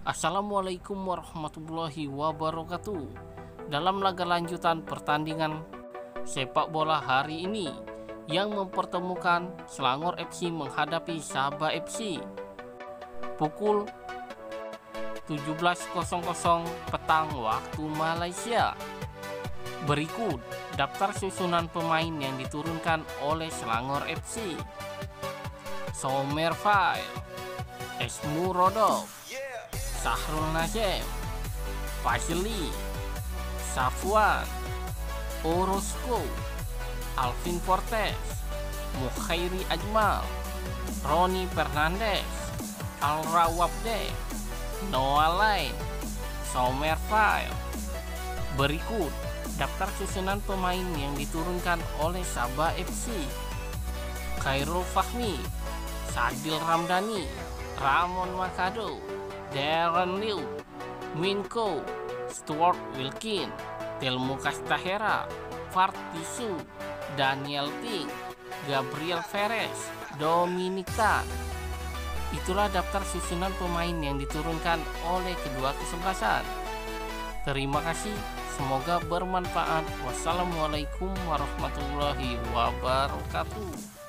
Assalamualaikum warahmatullahi wabarakatuh. Dalam laga lanjutan pertandingan sepak bola hari ini yang mempertemukan Selangor FC menghadapi Sabah FC pukul 17.00 petang waktu Malaysia. Berikut daftar susunan pemain yang diturunkan oleh Selangor FC. Somer Fail, Esmu Rodov, Sahrul Nazem, Fajli, Safwan, Orozco, Alvin Fortes, Mukhairi Ajmal, Roni Fernandes, Al-Rawabde, Noah Lain, Somer Fail. Berikut daftar susunan pemain yang diturunkan oleh Sabah FC. Khairul Fahmi, Sadil Ramdhani, Ramon Makado, Darren Liu, Minko, Stuart Wilkin, Telmu Kastahera, Fartisu, Daniel Ting, Gabriel Perez, Dominic Tan. Itulah daftar susunan pemain yang diturunkan oleh kedua kesebelasan. Terima kasih, semoga bermanfaat. Wassalamualaikum warahmatullahi wabarakatuh.